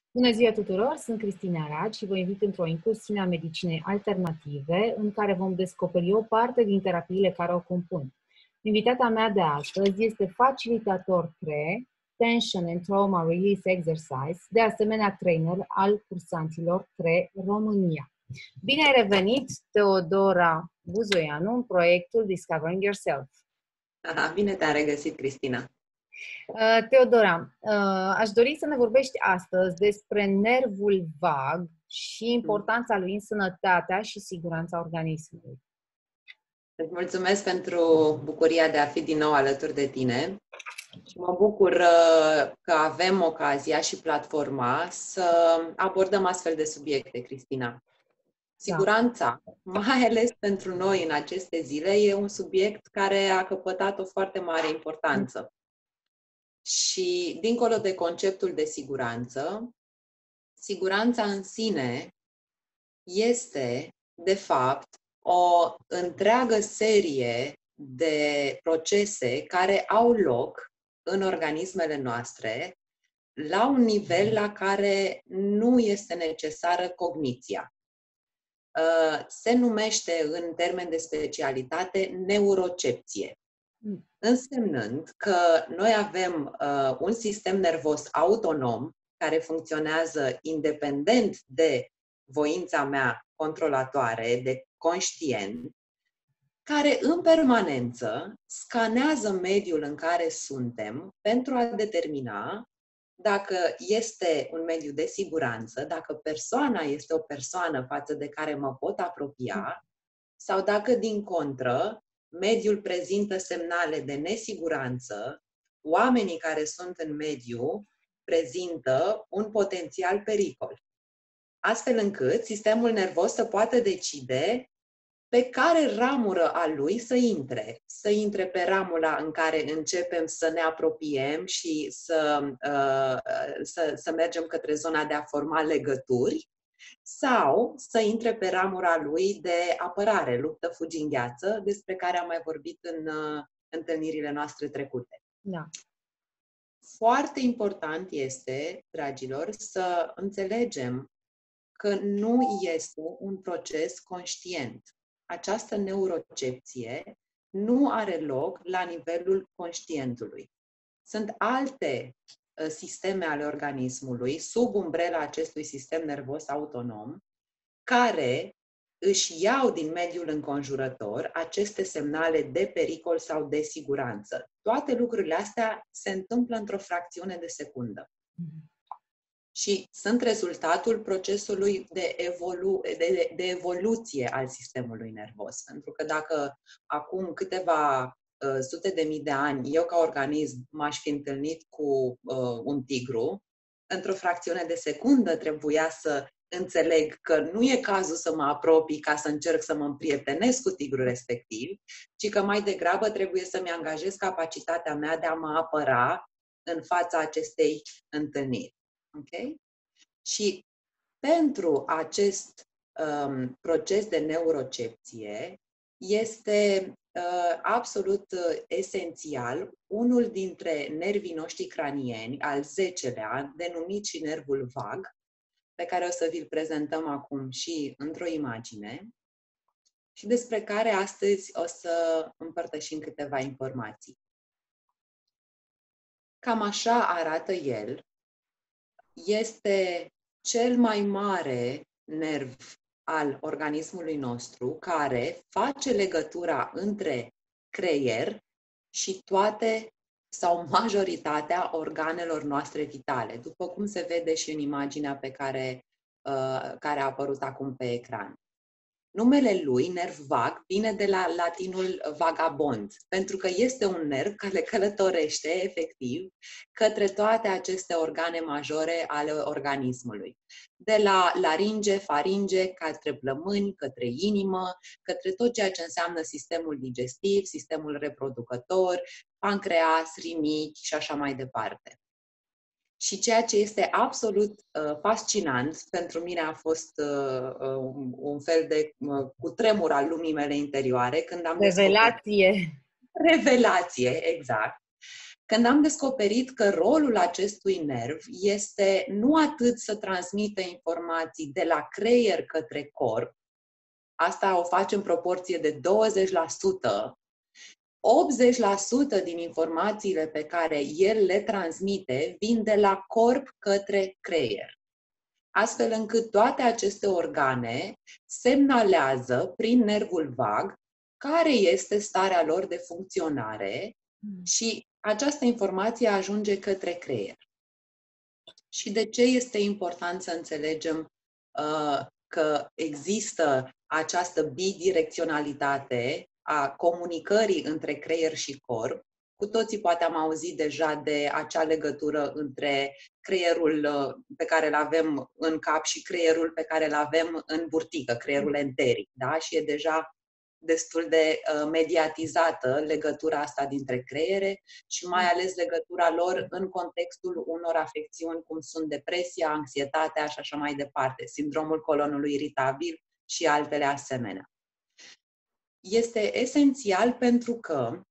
Bună ziua tuturor, sunt Cristina Rad și vă invit într-o incursiune a medicinei alternative în care vom descoperi o parte din terapiile care o compun. Invitata mea de astăzi este facilitator TRE, Tension and Trauma Release Exercise, de asemenea trainer al cursanților TRE România. Bine ai revenit, Teodora Buzoianu, în proiectul Discovering Yourself. Aha, bine te-am regăsit, Cristina. Teodora, aș dori să ne vorbești astăzi despre nervul vag și importanța lui în sănătatea și siguranța organismului. Îți mulțumesc pentru bucuria de a fi din nou alături de tine și mă bucur că avem ocazia și platforma să abordăm astfel de subiecte, Cristina. Siguranța, mai ales pentru noi în aceste zile, e un subiect care a căpătat o foarte mare importanță. Și dincolo de conceptul de siguranță, siguranța în sine este, de fapt, o întreagă serie de procese care au loc în organismele noastre la un nivel la care nu este necesară cogniția. Se numește, în termen de specialitate, neurocepție. Însemnând că noi avem un sistem nervos autonom care funcționează independent de voința mea controlatoare, de conștient, care în permanență scanează mediul în care suntem pentru a determina dacă este un mediu de siguranță, dacă persoana este o persoană față de care mă pot apropia, sau dacă, din contră, mediul prezintă semnale de nesiguranță, oamenii care sunt în mediu prezintă un potențial pericol. Astfel încât sistemul nervos să poată decide pe care ramură a lui să intre. Să intre pe ramura în care începem să ne apropiem și să mergem către zona de a forma legături, sau să intre pe ramura lui de apărare, luptă, fugingheață, despre care am mai vorbit în întâlnirile noastre trecute. Da. Foarte important este, dragilor, să înțelegem că nu este un proces conștient. Această neurocepție nu are loc la nivelul conștientului. Sunt alte sisteme ale organismului, sub umbrela acestui sistem nervos autonom, care își iau din mediul înconjurător aceste semnale de pericol sau de siguranță. Toate lucrurile astea se întâmplă într-o fracțiune de secundă. Și sunt rezultatul procesului de evoluție al sistemului nervos. Pentru că dacă acum câteva sute de mii de ani eu ca organism m-aș fi întâlnit cu un tigru, într-o fracțiune de secundă trebuia să înțeleg că nu e cazul să mă apropii ca să încerc să mă împrietenesc cu tigrul respectiv, ci că mai degrabă trebuie să-mi angajez capacitatea mea de a mă apăra în fața acestei întâlniri. Okay? Și pentru acest proces de neurocepție este absolut esențial unul dintre nervii noștri cranieni, al 10-lea, denumit și nervul vag, pe care o să vi-l prezentăm acum și într-o imagine și despre care astăzi o să împărtășim câteva informații. Cam așa arată el. Este cel mai mare nerv al organismului nostru care face legătura între creier și toate sau majoritatea organelor noastre vitale, după cum se vede și în imaginea pe care a apărut acum pe ecran. Numele lui, nerv vag, vine de la latinul vagabond, pentru că este un nerv care călătorește, efectiv, către toate aceste organe majore ale organismului. De la laringe, faringe, către plămâni, către inimă, către tot ceea ce înseamnă sistemul digestiv, sistemul reproducător, pancreas, rinichi și așa mai departe. Și ceea ce este absolut fascinant, pentru mine a fost un fel de cutremur al lumii mele interioare când am Revelație! Revelație, exact! când am descoperit că rolul acestui nerv este nu atât să transmită informații de la creier către corp, asta o face în proporție de 20%, 80% din informațiile pe care el le transmite vin de la corp către creier. Astfel încât toate aceste organe semnalează prin nervul vag care este starea lor de funcționare și această informație ajunge către creier. Și de ce este important să înțelegem că există această bidirecționalitate a comunicării între creier și corp? Cu toții poate am auzit deja de acea legătură între creierul pe care îl avem în cap și creierul pe care îl avem în burtică, creierul enteric, da? Și e deja destul de mediatizată legătura asta dintre creiere și mai ales legătura lor în contextul unor afecțiuni cum sunt depresia, anxietatea și așa mai departe, sindromul colonului iritabil și altele asemenea. Este esențial pentru că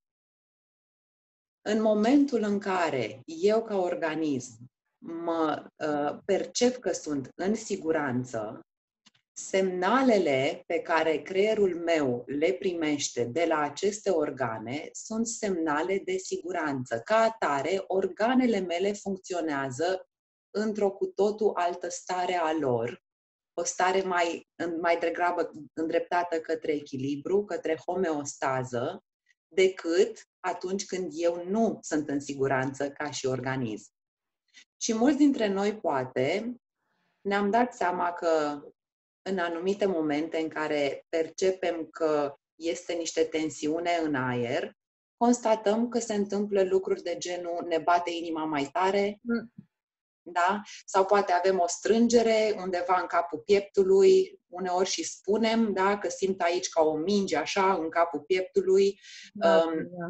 în momentul în care eu ca organism mă percep că sunt în siguranță, semnalele pe care creierul meu le primește de la aceste organe sunt semnale de siguranță. Ca atare, organele mele funcționează într-o cu totul altă stare a lor, o stare mai degrabă îndreptată către echilibru, către homeostază, decât atunci când eu nu sunt în siguranță ca și organism. Și mulți dintre noi, poate, ne-am dat seama că în anumite momente în care percepem că este niște tensiune în aer, constatăm că se întâmplă lucruri de genul ne bate inima mai tare, da? Sau poate avem o strângere undeva în capul pieptului, uneori și spunem, da, că simt aici ca o minge așa în capul pieptului. Da.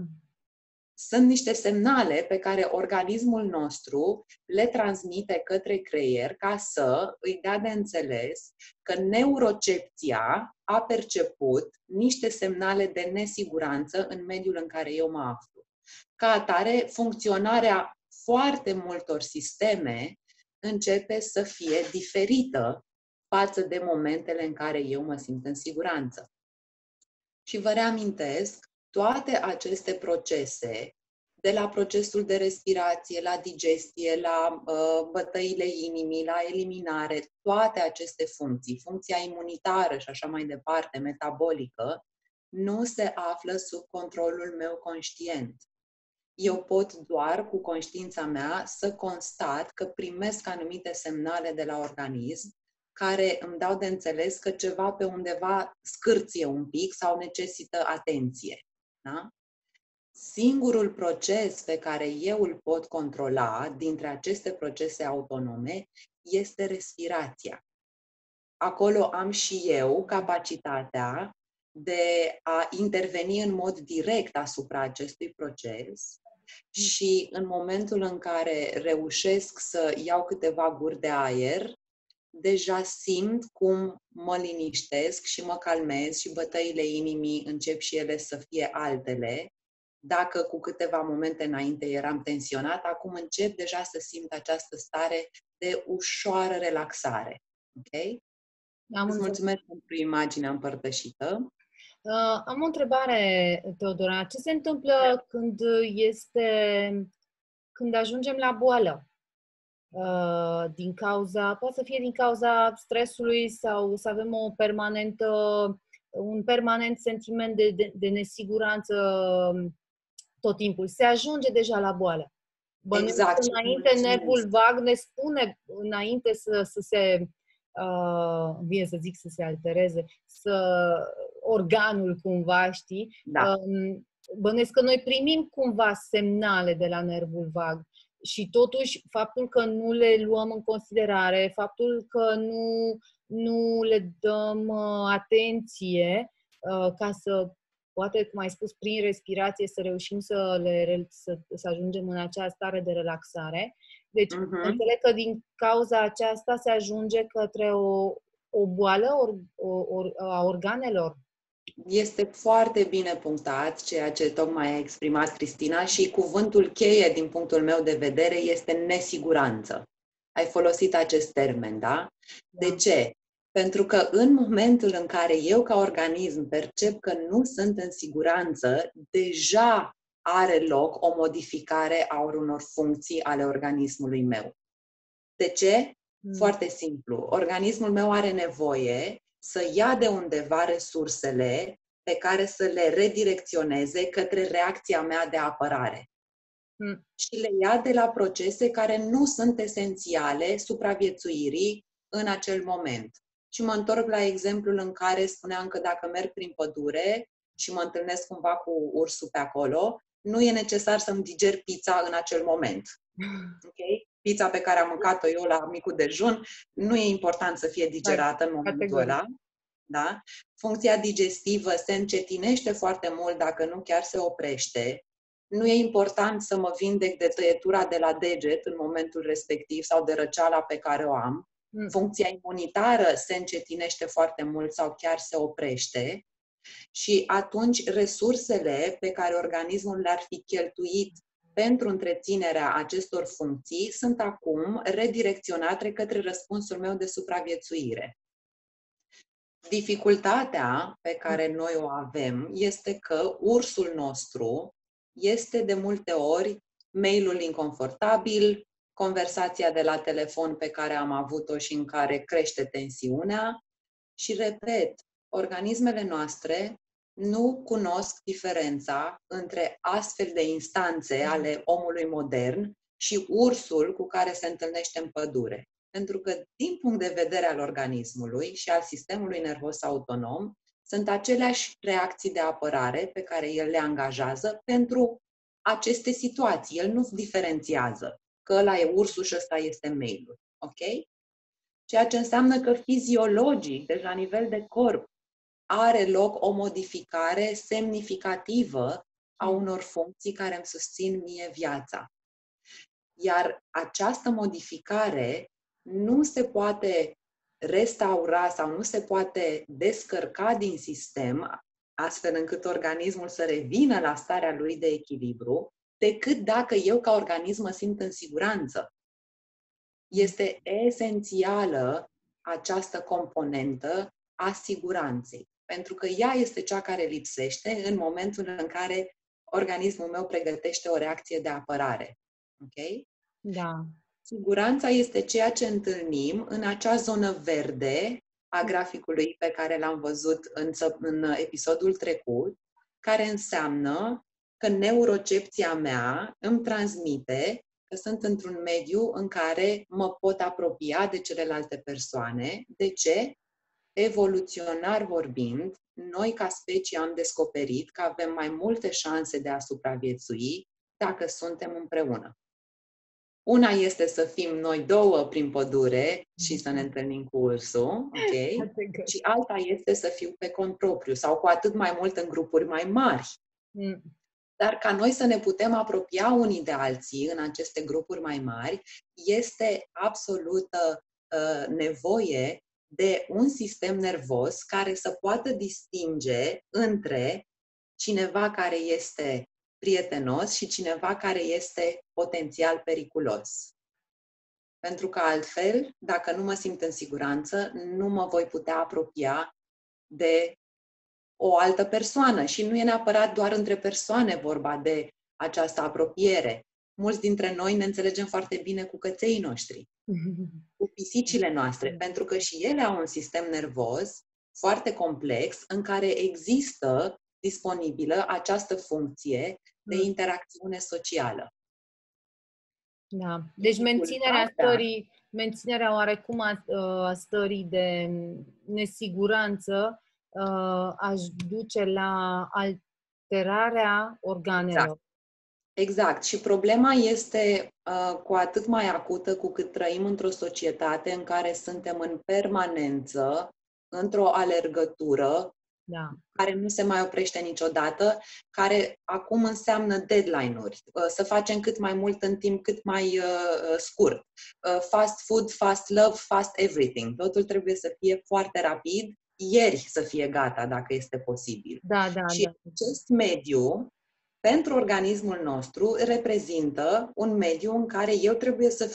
Sunt niște semnale pe care organismul nostru le transmite către creier ca să îi dea de înțeles că neurocepția a perceput niște semnale de nesiguranță în mediul în care eu mă aflu. Ca atare, funcționarea foarte multor sisteme începe să fie diferită față de momentele în care eu mă simt în siguranță. Și vă reamintesc, toate aceste procese, de la procesul de respirație, la digestie, la bătăile inimii, la eliminare, toate aceste funcții, funcția imunitară și așa mai departe, metabolică, nu se află sub controlul meu conștient. Eu pot doar, cu conștiința mea, să constat că primesc anumite semnale de la organism care îmi dau de înțeles că ceva pe undeva scârție un pic sau necesită atenție. Da? Singurul proces pe care eu îl pot controla dintre aceste procese autonome este respirația. Acolo am și eu capacitatea de a interveni în mod direct asupra acestui proces și în momentul în care reușesc să iau câteva guri de aer, deja simt cum mă liniștesc și mă calmez și bătăile inimii încep și ele să fie altele. Dacă cu câteva momente înainte eram tensionat, acum încep deja să simt această stare de ușoară relaxare. Ok? Îți mulțumesc pentru imaginea împărtășită. Am o întrebare, Teodora. Ce se întâmplă când ajungem la boală? Poate să fie din cauza stresului sau să avem un permanent sentiment de nesiguranță tot timpul. Se ajunge deja la boală. Exact. Înainte, nervul vag ne spune, înainte să se, bine să zic, să se altereze, organul cumva, știi? Da. Bănuiesc că noi primim cumva semnale de la nervul vag și totuși faptul că nu le luăm în considerare, faptul că nu le dăm atenție ca să, poate, cum ai spus, prin respirație să reușim să ajungem în acea stare de relaxare. Deci, înțeleg că din cauza aceasta se ajunge către o boală a organelor. Este foarte bine punctat ceea ce tocmai a exprimat Cristina și cuvântul cheie din punctul meu de vedere este nesiguranță. Ai folosit acest termen, da? De ce? Pentru că în momentul în care eu ca organism percep că nu sunt în siguranță, deja are loc o modificare a unor funcții ale organismului meu. De ce? Foarte simplu. Organismul meu are nevoie să ia de undeva resursele pe care să le redirecționeze către reacția mea de apărare. Și le ia de la procese care nu sunt esențiale supraviețuirii în acel moment. Și mă întorc la exemplul în care spuneam că dacă merg prin pădure și mă întâlnesc cumva cu ursul pe acolo, nu e necesar să-mi diger pizza în acel moment. Okay? Pizza pe care am mâncat-o eu la micul dejun, nu e important să fie digerată în momentul ăla. Da? Funcția digestivă se încetinește foarte mult, dacă nu chiar se oprește. Nu e important să mă vindec de tăietura de la deget în momentul respectiv sau de răceala pe care o am. Funcția imunitară se încetinește foarte mult sau chiar se oprește. Și atunci resursele pe care organismul le-ar fi cheltuit pentru întreținerea acestor funcții sunt acum redirecționate către răspunsul meu de supraviețuire. Dificultatea pe care noi o avem este că ursul nostru este de multe ori mailul inconfortabil, conversația de la telefon pe care am avut-o și în care crește tensiunea și, repet, organismele noastre nu cunosc diferența între astfel de instanțe ale omului modern și ursul cu care se întâlnește în pădure. Pentru că, din punct de vedere al organismului și al sistemului nervos autonom, sunt aceleași reacții de apărare pe care el le angajează pentru aceste situații. El nu diferențiază că ăla e ursul și ăsta este mailul. Ok? Ceea ce înseamnă că fiziologic, deci la nivel de corp, are loc o modificare semnificativă a unor funcții care îmi susțin mie viața. Iar această modificare nu se poate restaura sau nu se poate descărca din sistem, astfel încât organismul să revină la starea lui de echilibru, decât dacă eu ca organism mă simt în siguranță. Este esențială această componentă a siguranței, pentru că ea este cea care lipsește în momentul în care organismul meu pregătește o reacție de apărare. Ok? Da. Siguranța este ceea ce întâlnim în acea zonă verde a graficului pe care l-am văzut în episodul trecut, care înseamnă că neurocepția mea îmi transmite că sunt într-un mediu în care mă pot apropia de celelalte persoane. De ce? Evoluționar vorbind, noi ca specie am descoperit că avem mai multe șanse de a supraviețui dacă suntem împreună. Una este să fim noi două prin pădure și să ne întâlnim cu ursul, ok? Și alta este să fiu pe cont propriu sau cu atât mai mult în grupuri mai mari. Dar ca noi să ne putem apropia unii de alții în aceste grupuri mai mari, este absolută nevoie de un sistem nervos care să poată distinge între cineva care este prietenos și cineva care este potențial periculos. Pentru că altfel, dacă nu mă simt în siguranță, nu mă voi putea apropia de o altă persoană. Și nu e neapărat doar între persoane vorba de această apropiere. Mulți dintre noi ne înțelegem foarte bine cu căței noștri, cu pisicile noastre, pentru că și ele au un sistem nervos foarte complex în care există disponibilă această funcție de interacțiune socială. Da. Deci menținerea oarecum a stării de nesiguranță aș duce la alterarea organelor. Exact. Și problema este cu atât mai acută cu cât trăim într-o societate în care suntem în permanență, într-o alergătură, care nu se mai oprește niciodată, care acum înseamnă deadline-uri. Să facem cât mai mult în timp cât mai scurt. Fast food, fast love, fast everything. Totul trebuie să fie foarte rapid ieri să fie gata, dacă este posibil. Da, da, Și da. acest mediu, pentru organismul nostru, reprezintă un mediu în care eu trebuie să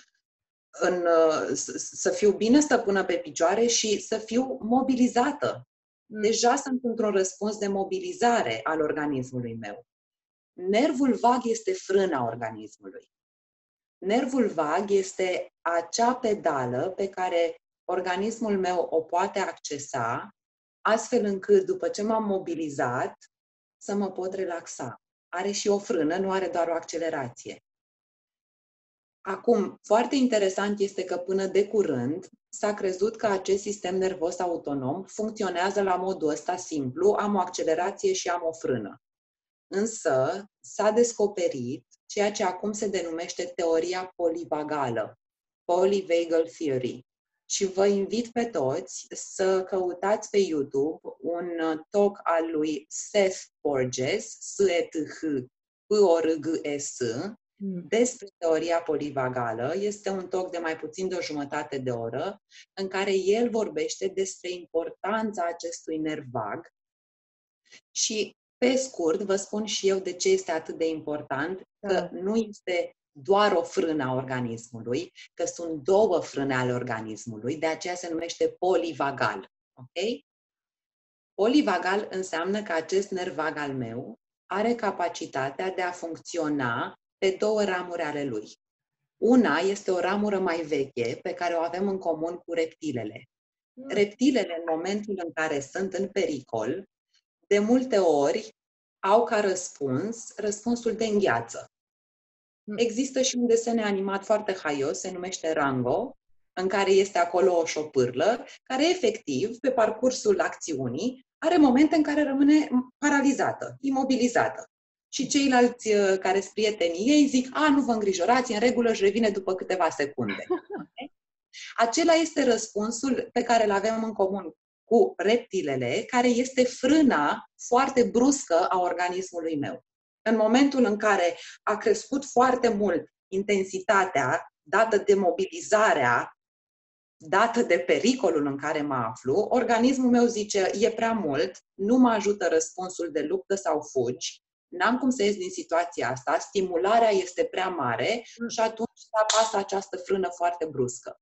fiu bine stăpână pe picioare și să fiu mobilizată. Deja sunt într-un răspuns de mobilizare al organismului meu. Nervul vag este frâna organismului. Nervul vag este acea pedală pe care organismul meu o poate accesa, astfel încât, după ce m-am mobilizat, să mă pot relaxa. Are și o frână, nu are doar o accelerație. Acum, foarte interesant este că până de curând s-a crezut că acest sistem nervos autonom funcționează la modul ăsta simplu, am o accelerație și am o frână. Însă s-a descoperit ceea ce acum se denumește teoria polivagală, Polyvagal Theory. Și vă invit pe toți să căutați pe YouTube un talk al lui Seth Porges, S-E-T-H-P-O-R-G-E-S, despre teoria polivagală. Este un talk de mai puțin de o jumătate de oră, în care el vorbește despre importanța acestui nerv vag. Și, pe scurt, vă spun și eu de ce este atât de important, că nu este doar o frână a organismului, că sunt două frâne ale organismului, de aceea se numește polivagal. Ok? Polivagal înseamnă că acest nerv vag al meu are capacitatea de a funcționa pe două ramuri ale lui. Una este o ramură mai veche, pe care o avem în comun cu reptilele. Reptilele, în momentul în care sunt în pericol, de multe ori au ca răspunsul de îngheață. Există și un desen animat foarte haios, se numește Rango, în care este acolo o șopârlă, care efectiv, pe parcursul acțiunii, are momente în care rămâne paralizată, imobilizată. Și ceilalți care sunt prietenii ei zic, nu vă îngrijorați, în regulă își revine după câteva secunde. Okay? Acela este răspunsul pe care îl avem în comun cu reptilele, care este frâna foarte bruscă a organismului meu. În momentul în care a crescut foarte mult intensitatea dată de mobilizarea, dată de pericolul în care mă aflu, organismul meu zice, e prea mult, nu mă ajută răspunsul de luptă sau fugi, n-am cum să ies din situația asta, stimularea este prea mare și atunci se apasă această frână foarte bruscă.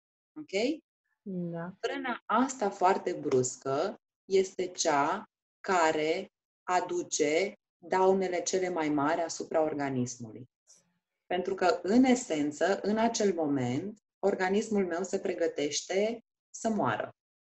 Ok? Da. Frâna asta foarte bruscă este cea care aduce daunele cele mai mari asupra organismului. Pentru că, în esență, în acel moment, organismul meu se pregătește să moară.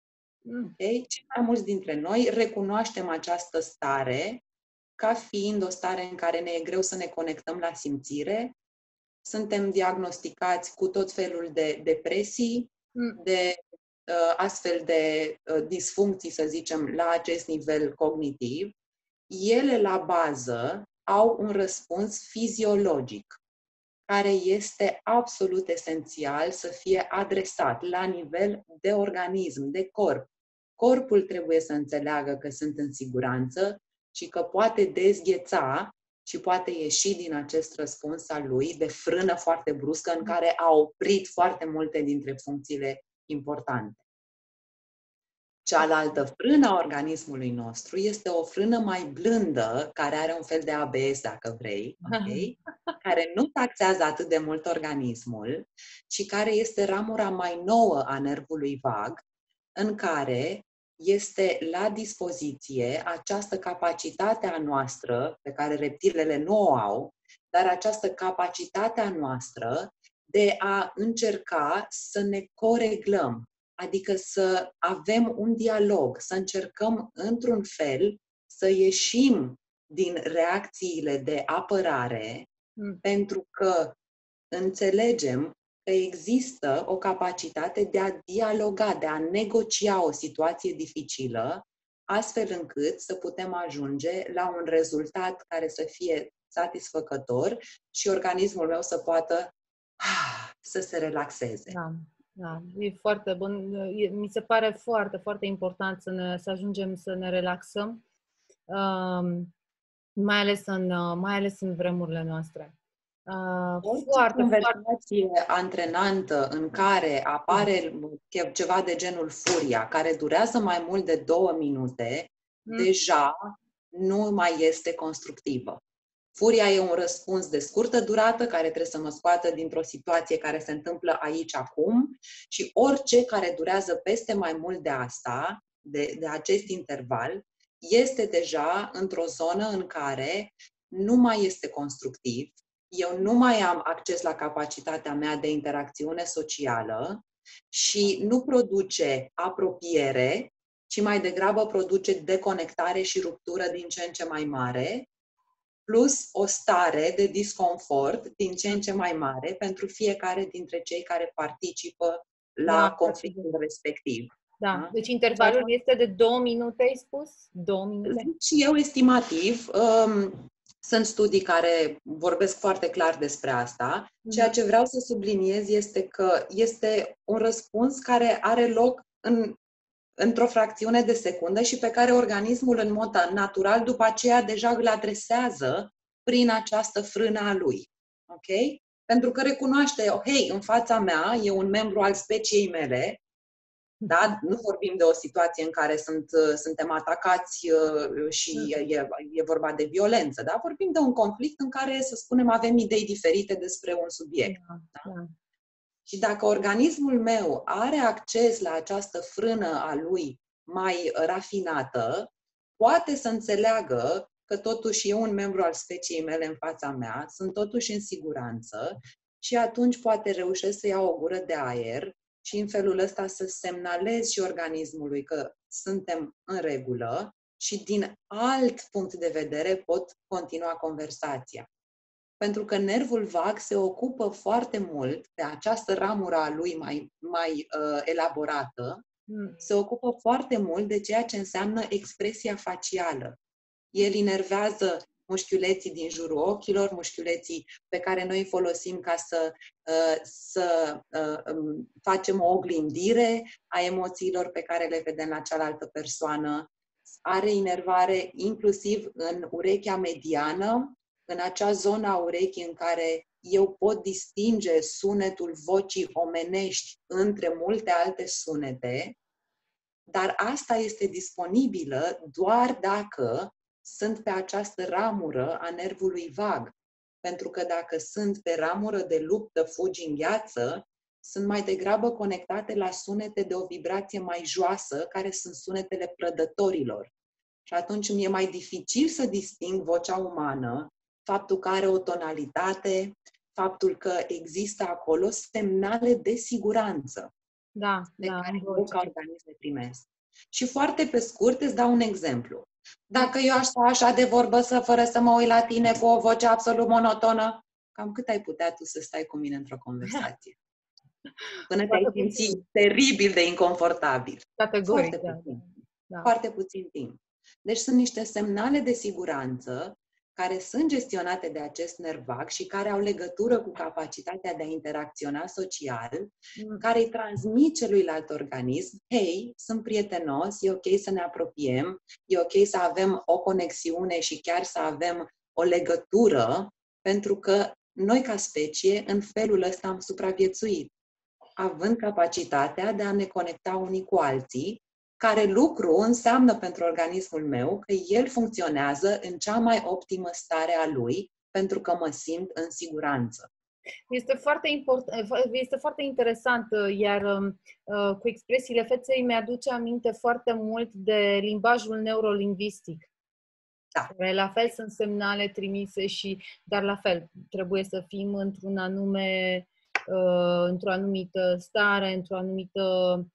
Okay? Cei mai mulți dintre noi recunoaștem această stare ca fiind o stare în care ne e greu să ne conectăm la simțire. Suntem diagnosticați cu tot felul de depresii, de astfel de disfuncții, să zicem, la acest nivel cognitiv. Ele, la bază, au un răspuns fiziologic, care este absolut esențial să fie adresat la nivel de organism, de corp. Corpul trebuie să înțeleagă că sunt în siguranță și că poate dezgheța și poate ieși din acest răspuns al lui de frână foarte bruscă în care a oprit foarte multe dintre funcțiile importante. Cealaltă frână a organismului nostru este o frână mai blândă, care are un fel de ABS, dacă vrei, okay? Care nu taxează atât de mult organismul, ci care este ramura mai nouă a nervului vag, în care este la dispoziție această capacitate a noastră, pe care reptilele nu o au, dar această capacitate a noastră de a încerca să ne coreglăm, adică să avem un dialog, să încercăm într-un fel să ieșim din reacțiile de apărare, pentru că înțelegem că există o capacitate de a dialoga, de a negocia o situație dificilă, astfel încât să putem ajunge la un rezultat care să fie satisfăcător și organismul meu să poată să se relaxeze. Da, da, e foarte bun. Mi se pare foarte, foarte important să ajungem să ne relaxăm, mai ales în vremurile noastre. Orice Foarte, foarte... conversație antrenantă în care apare ceva de genul furia, care durează mai mult de 2 minute, deja nu mai este constructivă. Furia e un răspuns de scurtă durată care trebuie să mă scoată dintr-o situație care se întâmplă aici acum și orice care durează peste mai mult de asta, de acest interval, este deja într-o zonă în care nu mai este constructiv, eu nu mai am acces la capacitatea mea de interacțiune socială și nu produce apropiere, ci mai degrabă produce deconectare și ruptură din ce în ce mai mare, plus o stare de disconfort din ce în ce mai mare pentru fiecare dintre cei care participă la conflictul respectiv. Da. Deci intervalul este de 2 minute, ai spus? 2 minute? Și eu estimativ. Sunt studii care vorbesc foarte clar despre asta. Ceea ce vreau să subliniez este că este un răspuns care are loc într-o fracțiune de secundă și pe care organismul în mod natural după aceea deja îl adresează prin această frână a lui. Ok? Pentru că recunoaște, hei, în fața mea e un membru al speciei mele. Da? Nu vorbim de o situație în care suntem atacați și e vorba de violență. Da? Vorbim de un conflict în care, să spunem, avem idei diferite despre un subiect. Da? Și dacă organismul meu are acces la această frână a lui mai rafinată, poate să înțeleagă că totuși e un membru al speciei mele în fața mea, sunt totuși în siguranță și atunci poate reușesc să iau o gură de aer și în felul ăsta să semnalez și organismului că suntem în regulă și din alt punct de vedere pot continua conversația. Pentru că nervul vag se ocupă foarte mult de această ramură a lui mai elaborată, se ocupă foarte mult de ceea ce înseamnă expresia facială. El inervează mușchiuleții din jurul ochilor, mușchiuleții pe care noi îi folosim ca să facem o oglindire a emoțiilor pe care le vedem la cealaltă persoană. Are inervare inclusiv în urechea mediană, în acea zonă a urechii în care eu pot distinge sunetul vocii omenești între multe alte sunete, dar asta este disponibilă doar dacă sunt pe această ramură a nervului vag. Pentru că dacă sunt pe ramură de luptă, fugi, îngheață, sunt mai degrabă conectate la sunete de o vibrație mai joasă, care sunt sunetele prădătorilor. Și atunci mi-e mai dificil să disting vocea umană, faptul că are o tonalitate, faptul că există acolo semnale de siguranță pe care eu ca organism le primesc. Și foarte pe scurt îți dau un exemplu. Dacă eu aș sta așa de vorbă fără să mă uit la tine cu o voce absolut monotonă, cam cât ai putea tu să stai cu mine într-o conversație? Până te-ai simți teribil de inconfortabil. Categoric, Foarte puțin timp. Deci sunt niște semnale de siguranță care sunt gestionate de acest nerv vag și care au legătură cu capacitatea de a interacționa social, care îi transmit celuilalt organism, hei, sunt prietenos, e ok să ne apropiem, e ok să avem o conexiune și chiar să avem o legătură, pentru că noi ca specie în felul ăsta am supraviețuit, având capacitatea de a ne conecta unii cu alții, care lucru înseamnă pentru organismul meu că el funcționează în cea mai optimă stare a lui, pentru că mă simt în siguranță. Este foarte interesant, iar cu expresiile feței mi-aduce aminte foarte mult de limbajul neurolingvistic. Da. Care la fel sunt semnale trimise dar la fel trebuie să fim într-o anumită stare, într-o anumită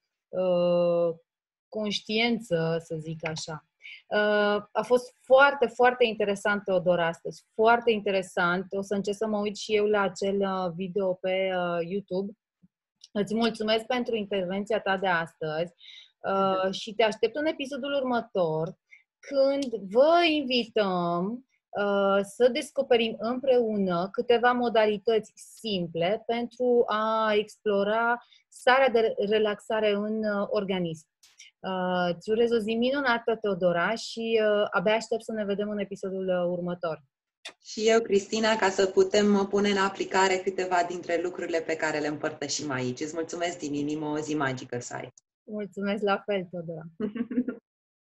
conștiință, să zic așa. A fost foarte, foarte interesant, Teodora, astăzi. Foarte interesant. O să încerc să mă uit și eu la acel video pe YouTube. Îți mulțumesc pentru intervenția ta de astăzi și te aștept în episodul următor, când vă invităm să descoperim împreună câteva modalități simple pentru a explora starea de relaxare în organism. Îți urez o zi minunată, Teodora, și abia aștept să ne vedem în episodul următor. Și eu, Cristina, ca să putem pune în aplicare câteva dintre lucrurile pe care le împărtășim aici. Îți mulțumesc din inimă, o zi magică să ai! Mulțumesc la fel, Teodora!